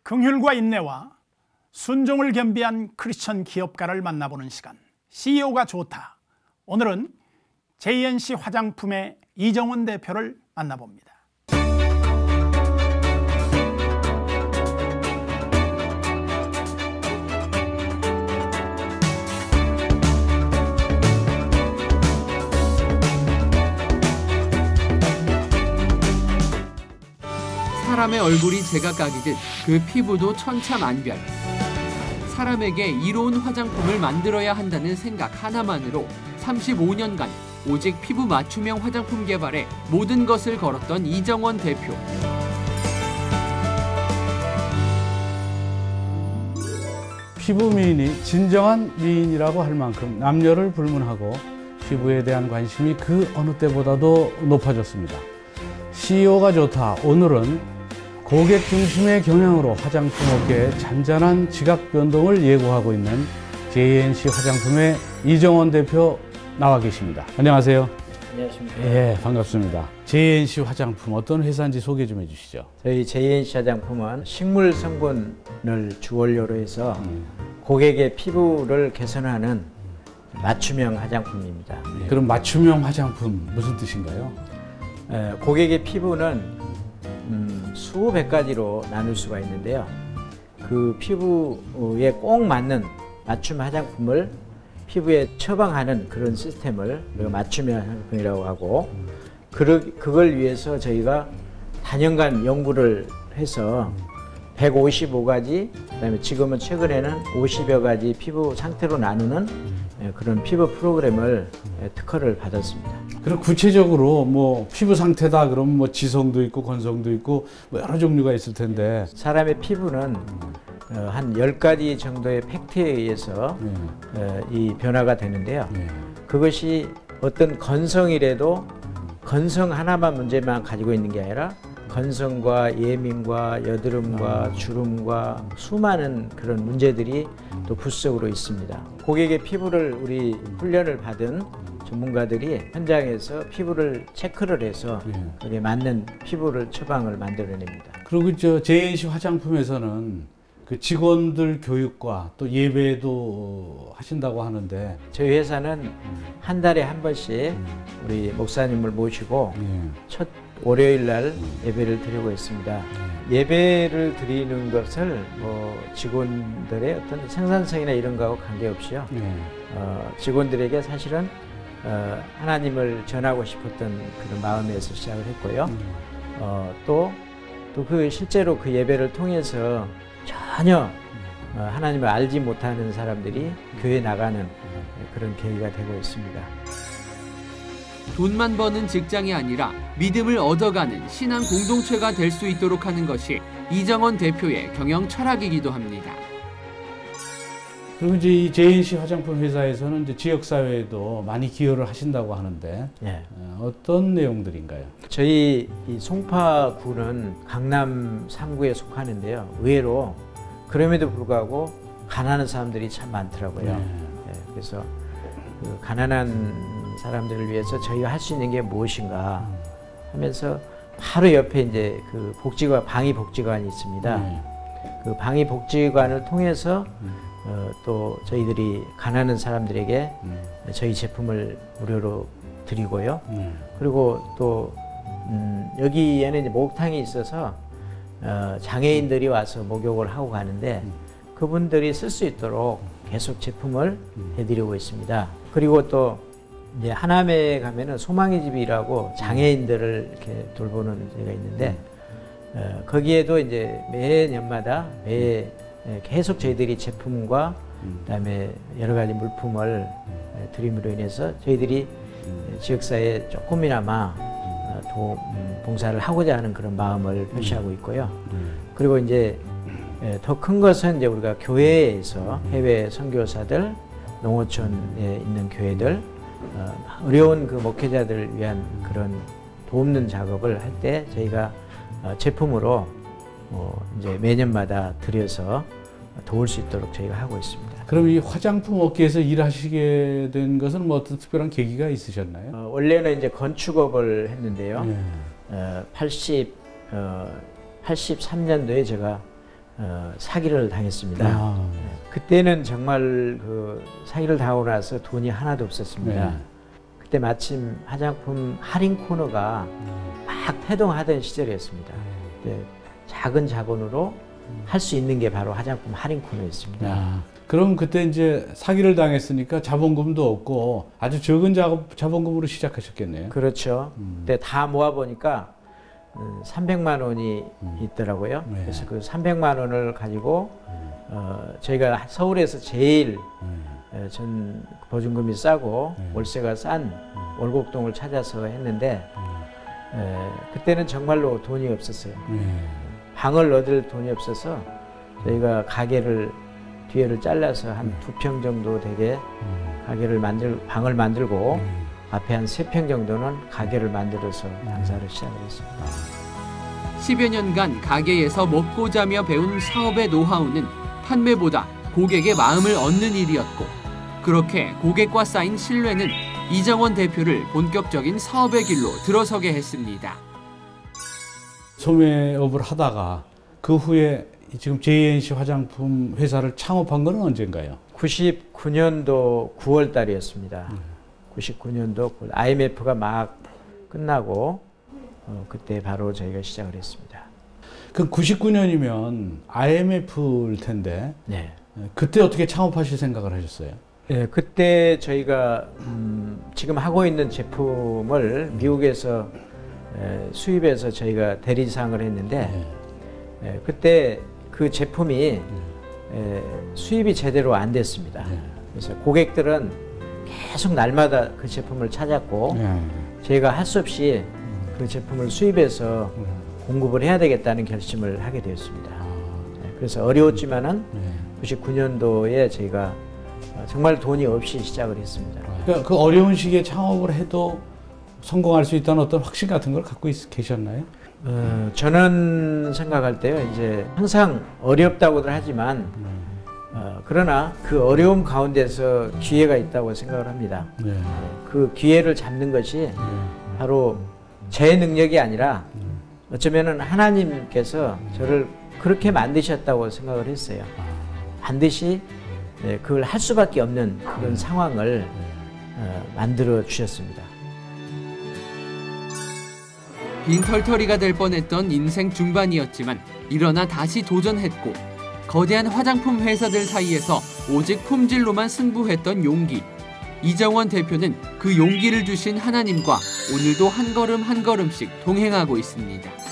긍휼과 인내와 순종을 겸비한 크리스천 기업가를 만나보는 시간, CEO가 좋다. 오늘은 JNC 화장품의 이정원 대표를 만나봅니다. 사람의 얼굴이 제각각이듯 그 피부도 천차만별. 사람에게 이로운 화장품을 만들어야 한다는 생각 하나만으로 35년간 오직 피부 맞춤형 화장품 개발에 모든 것을 걸었던 이정원 대표. 피부 미인이 진정한 미인이라고 할 만큼 남녀를 불문하고 피부에 대한 관심이 그 어느 때보다도 높아졌습니다. CEO가 좋다. 오늘은 고객 중심의 경향으로 화장품 업계의 잔잔한 지각 변동을 예고하고 있는 JNC 화장품의 이정원 대표 나와 계십니다. 안녕하세요. 안녕하십니까. 예, 반갑습니다. JNC 화장품 어떤 회사인지 소개 좀 해주시죠. 저희 JNC 화장품은 식물 성분을 주원료로 해서 고객의 피부를 개선하는 맞춤형 화장품입니다. 그럼 맞춤형 화장품 무슨 뜻인가요? 고객의 피부는 수백 가지로 나눌 수가 있는데요. 그 피부에 꼭 맞는 맞춤 화장품을 피부에 처방하는 그런 시스템을 우리가 맞춤형 화장품이라고 하고, 그걸 위해서 저희가 단연간 연구를 해서 155가지, 그다음에 지금은 최근에는 50여 가지 피부 상태로 나누는 그런 피부 프로그램을 특허를 받았습니다. 그럼 구체적으로 뭐 피부 상태다 그러면 뭐 지성도 있고 건성도 있고 뭐 여러 종류가 있을 텐데, 사람의 피부는 한 10가지 정도의 팩트에 의해서 이 변화가 되는데요. 그것이 어떤 건성이라도 건성 하나만 문제만 가지고 있는 게 아니라 건성과 예민과 여드름과 주름과 수많은 그런 문제들이 또 부수적으로 있습니다. 고객의 피부를 우리 훈련을 받은 전문가들이 현장에서 피부를 체크를 해서 거기에 맞는 피부를 처방을 만들어냅니다. 그리고 저 JNC 화장품에서는 그 직원들 교육과 또 예배도 하신다고 하는데, 저희 회사는 한 달에 한 번씩 우리 목사님을 모시고 첫 월요일 날 예배를 드리고 있습니다. 예배를 드리는 것을 뭐 직원들의 어떤 생산성이나 이런 거하고 관계없이요. 직원들에게 사실은 하나님을 전하고 싶었던 그런 마음에서 시작을 했고요. 또 그 실제로 그 예배를 통해서 전혀 하나님을 알지 못하는 사람들이 교회에 나가는 그런 계기가 되고 있습니다. 돈만 버는 직장이 아니라 믿음을 얻어가는 신앙 공동체가 될 수 있도록 하는 것이 이정원 대표의 경영 철학이기도 합니다. 그리고 이제 이 JNC 화장품 회사에서는 이제 지역사회에도 많이 기여를 하신다고 하는데, 어떤 내용들인가요? 저희 이 송파구는 강남 3구에 속하는데요. 의외로 그럼에도 불구하고 가난한 사람들이 참 많더라고요. 그래서 그 가난한 사람들을 위해서 저희가 할 수 있는 게 무엇인가 하면서 바로 옆에 이제 그 복지관, 방위복지관이 있습니다. 그 방위복지관을 통해서 또 저희들이 가난한 사람들에게 저희 제품을 무료로 드리고요. 그리고 또 여기에는 이제 목욕탕이 있어서 장애인들이 와서 목욕을 하고 가는데 그분들이 쓸 수 있도록 계속 제품을 해드리고 있습니다. 그리고 또 이제 하남에 가면은 소망의 집이라고 장애인들을 이렇게 돌보는 데가 있는데, 거기에도 이제 매년마다 계속 저희들이 제품과 그다음에 여러 가지 물품을 드림으로 인해서 저희들이 지역사회에 조금이나마 봉사를 하고자 하는 그런 마음을 표시하고 있고요. 그리고 이제 더 큰 것은 이제 우리가 교회에서 해외 선교사들, 농어촌에 있는 교회들, 어려운 그 목회자들을 위한 그런 돕는 작업을 할 때 저희가 제품으로 이제 매년마다 들여서 도울 수 있도록 저희가 하고 있습니다. 그럼 이 화장품 업계에서 일하시게 된 것은 뭐 어떤 특별한 계기가 있으셨나요? 원래는 이제 건축업을 했는데요. 83년도에 제가 사기를 당했습니다. 아. 그때는 정말 그 사기를 당하고 나서 돈이 하나도 없었습니다. 네. 그때 마침 화장품 할인 코너가 막 태동하던 시절이었습니다. 그때 작은 자본으로 할 수 있는 게 바로 화장품 할인 코너였습니다. 야, 그럼 그때 이제 사기를 당했으니까 자본금도 없고 아주 적은 자본금으로 시작하셨겠네요. 그렇죠. 그때 다 모아보니까 300만 원이 있더라고요. 네. 그래서 그 300만 원을 가지고 저희가 서울에서 제일 전 보증금이 싸고 월세가 싼 월곡동을 찾아서 했는데 그때는 정말로 돈이 없었어요. 방을 얻을 돈이 없어서 저희가 가게를 뒤에를 잘라서 한 2평 정도 되게 가게를 방을 만들고 앞에 한 3평 정도는 가게를 만들어서 장사를 시작을 했습니다. 10여 년간 가게에서 먹고 자며 배운 사업의 노하우는 판매보다 고객의 마음을 얻는 일이었고, 그렇게 고객과 쌓인 신뢰는 이정원 대표를 본격적인 사업의 길로 들어서게 했습니다. 소매업을 하다가 그 후에 지금 JNC 화장품 회사를 창업한 건 언젠가요? 99년도 9월 달이었습니다. 99년도 IMF가 막 끝나고 그때 바로 저희가 시작을 했습니다. 그 99년이면 IMF일 텐데 네. 그때 어떻게 창업하실 생각을 하셨어요? 네, 그때 저희가 지금 하고 있는 제품을 미국에서 수입해서 저희가 대리상을 했는데 그때 그 제품이 수입이 제대로 안 됐습니다. 그래서 고객들은 계속 날마다 그 제품을 찾았고 저희가 할 수 없이 그 제품을 수입해서 공급을 해야 되겠다는 결심을 하게 되었습니다. 그래서 어려웠지만은 99년도에 저희가 정말 돈이 없이 시작을 했습니다. 그러니까 그 어려운 시기에 창업을 해도 성공할 수 있다는 어떤 확신 같은 걸 갖고 계셨나요? 저는 생각할 때요, 이제 항상 어렵다고들 하지만 그러나 그 어려움 가운데서 기회가 있다고 생각을 합니다. 그 기회를 잡는 것이 바로 제 능력이 아니라 어쩌면은 하나님께서 저를 그렇게 만드셨다고 생각을 했어요. 반드시 그걸 할 수밖에 없는 그런 상황을 만들어 주셨습니다. 빈털터리가 될 뻔했던 인생 중반이었지만 일어나 다시 도전했고, 거대한 화장품 회사들 사이에서 오직 품질로만 승부했던 용기. 이정원 대표는 그 용기를 주신 하나님과 오늘도 한 걸음 한 걸음씩 동행하고 있습니다.